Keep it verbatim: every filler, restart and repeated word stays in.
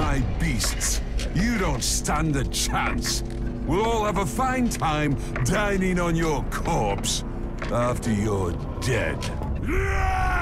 my beasts. You don't stand a chance. We'll all have a fine time dining on your corpse after you're dead.